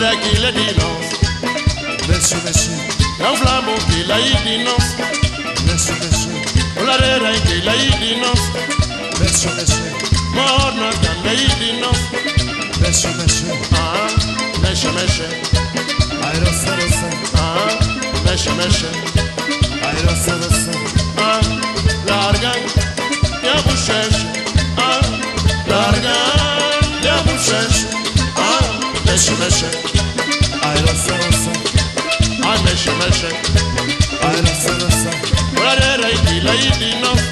qu'il est dit non. Monsieur, monsieur, Un flambeau qu'il a dit non. monsieur, monsieur, La reine qu'il a dit non. monsieur, monsieur, Morna qu'il a dit non. monsieur, monsieur, Ah, mexe, mexe. aerosa, rosa, Ah, mexe, mexe. aerosa, rosa, Ah, larga, ya bucheche. Ah, larga, ya bucheche. Ah, mexe, mexe. aerosa, rosa, Ah, mexe, mexe. aerosa, rosa, La reine qu'il a dit non.